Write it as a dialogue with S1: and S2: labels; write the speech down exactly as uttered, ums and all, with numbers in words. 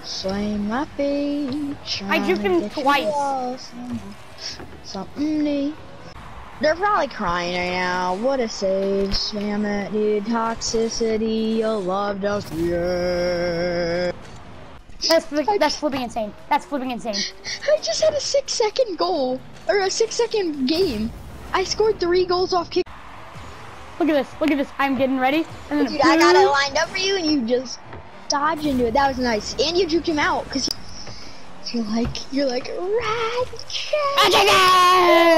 S1: Slaying my feet.
S2: I juked him twice.
S1: Something neat. They're probably crying right now. What a save. Spam it, dude. Toxicity. You loved us. Yeah.
S2: That's, that's flipping insane. That's flipping insane.
S1: I just had a six second goal. Or a six second game. I scored three goals off kick.
S2: Look at this. Look at this. I'm getting ready. And then
S1: Dude, I got it lined up for you and you just dodged into it. That was nice. And you juked him out because you're like, you're like, Ratchet!